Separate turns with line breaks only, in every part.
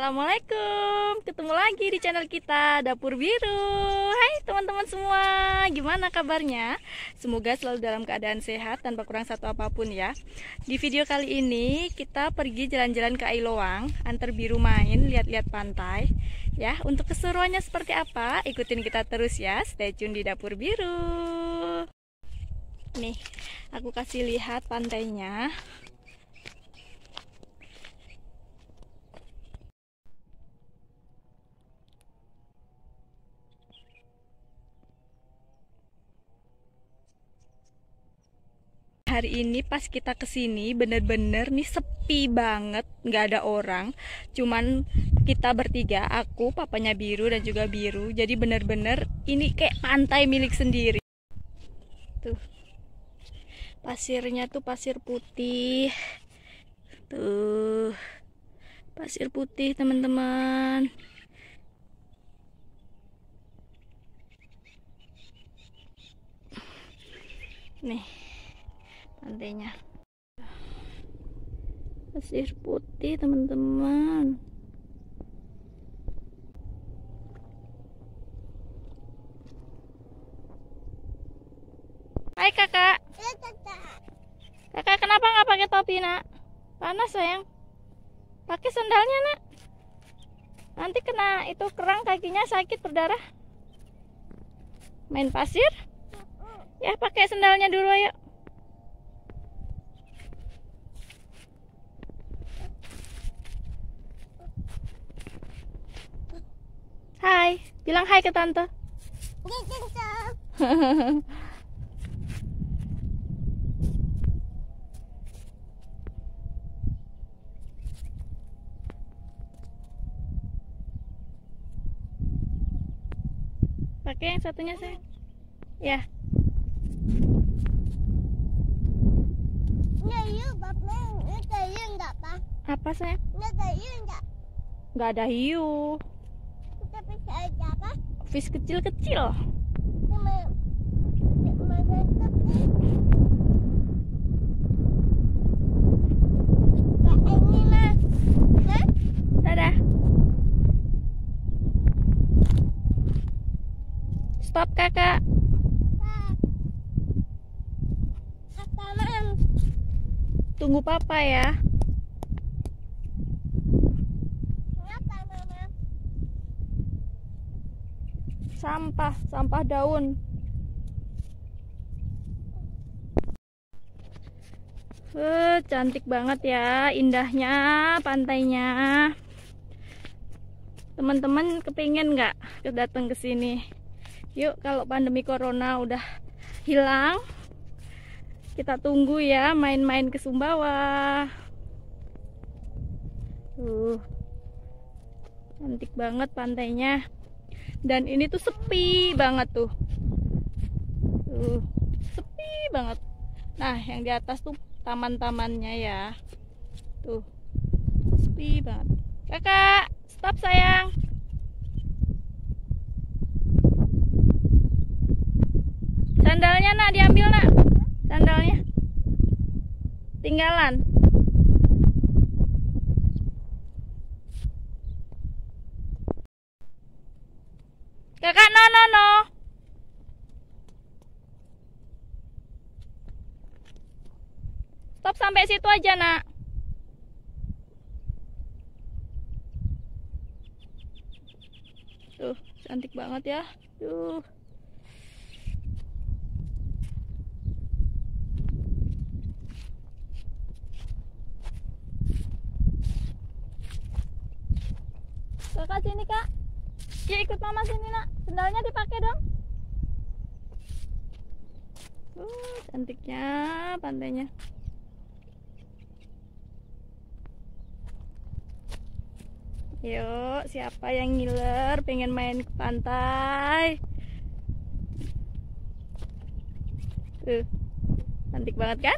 Assalamualaikum, ketemu lagi di channel kita Dapur Biru. Hai teman-teman semua, gimana kabarnya? Semoga selalu dalam keadaan sehat tanpa kurang satu apapun ya. Di video kali ini kita pergi jalan-jalan ke Ailoang, antar Biru main, lihat-lihat pantai. Ya, untuk keseruannya seperti apa? Ikutin kita terus ya, stay tune di Dapur Biru. Nih, aku kasih lihat pantainya. Hari ini pas kita kesini bener-bener nih sepi banget, nggak ada orang. Cuman kita bertiga, aku, papanya Biru dan juga Biru. Jadi bener-bener ini kayak pantai milik sendiri. Tuh, pasirnya tuh pasir putih. Tuh, pasir putih teman-teman. Nih pantainya, pasir putih teman-teman. Hai kakak. Kakak kenapa nggak pakai topi nak? Panas sayang. Pakai sandalnya nak. Nanti kena itu kerang, kakinya sakit berdarah. Main pasir? Ya pakai sandalnya dulu ayo. Hai, bilang hai ke tante. Pakai yang satunya saya. Ya. Apa saya? Nggak ada hiu. Fish kecil-kecil. Dadah. Stop kakak. Tunggu papa ya. Sampah daun. Cantik banget ya, indahnya pantainya. Teman-teman kepingin nggak datang ke sini? Yuk, kalau pandemi corona udah hilang, kita tunggu ya main-main ke Sumbawa. Cantik banget pantainya. Dan ini tuh sepi banget tuh. Sepi banget. Nah, yang di atas tuh taman-tamannya ya. Tuh, sepi banget. Kakak, stop sayang. Sandalnya nak, diambil nak. Sandalnya. Tinggalan. Kakak, no. Stop sampai situ aja, nak. Tuh, cantik banget ya. Tuh. Kakak sini, Kak. Ya ikut mama sini nak, sendalnya dipakai dong. Cantiknya pantainya. Yuk, siapa yang ngiler pengen main ke pantai? Cantik banget kan?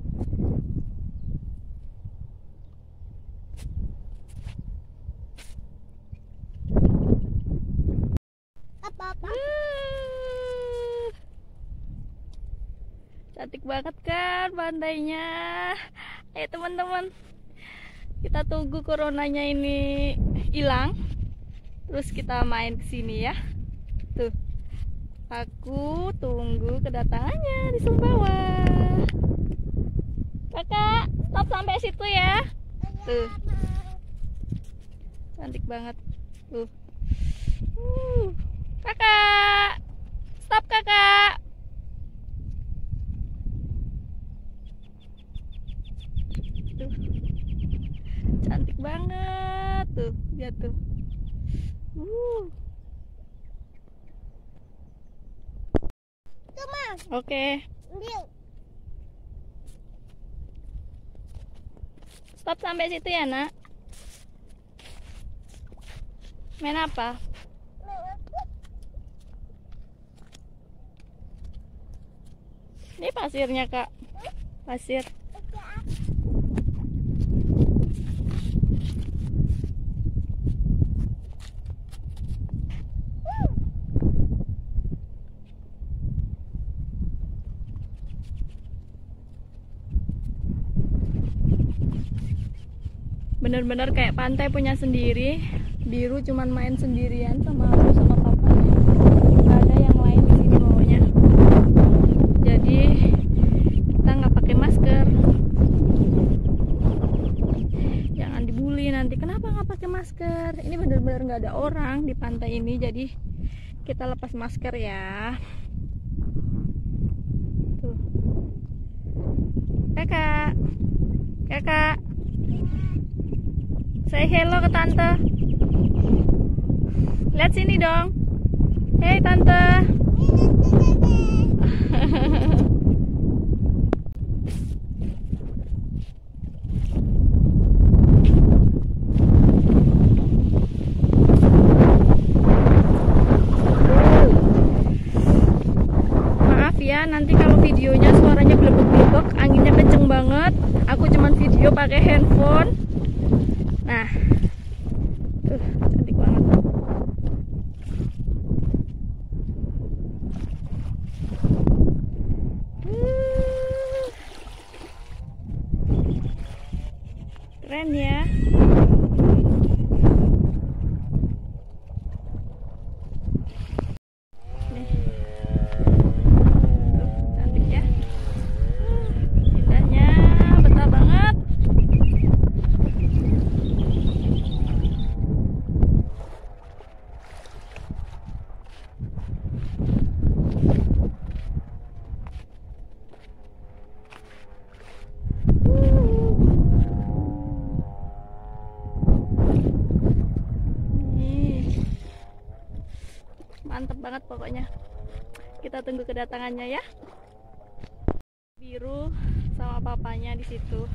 Cantik banget kan pantainya. Ayo teman-teman, kita tunggu coronanya ini hilang. Terus kita main ke sini ya. Tuh. Aku tunggu kedatangannya di Sumbawa. Kakak, stop sampai situ ya. Tuh. Cantik banget. Tuh. Kakak. Stop kakak. Tuh. Cantik banget tuh, lihat tuh. Oke. Stop sampai situ ya, Nak. Main apa? Ini pasirnya, Kak. Pasir. Bener-bener kayak pantai punya sendiri. Biru cuman main sendirian sama aku sama papanya. Gak ada yang lain di sini bawahnya. Jadi kita nggak pakai masker. Jangan dibully nanti. Kenapa nggak pakai masker? Ini bener-bener nggak ada orang di pantai ini. Jadi kita lepas masker ya. Tuh. Kakak, kakak. Say hello ke tante. Lihat sini dong. Hey tante. Maaf ya, nanti kalau videonya suaranya belebek-belebek, anginnya kenceng banget. Aku cuman video pakai handphone. Nah, cantik banget. Keren ya. Nih. Tuh, cantik ya. Indahnya, betah banget. Mantep banget pokoknya. Kita tunggu kedatangannya ya. Biru sama papanya di situ.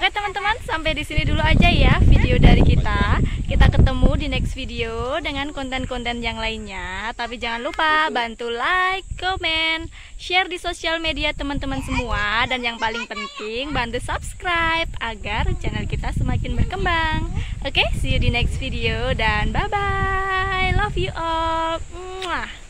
Oke teman-teman, sampai di sini dulu aja ya video dari kita. Kita ketemu di next video dengan konten-konten yang lainnya. Tapi jangan lupa bantu like, comment, share di sosial media teman-teman semua. Dan yang paling penting bantu subscribe agar channel kita semakin berkembang. Oke, see you di next video dan bye-bye. Love you all. Mwah.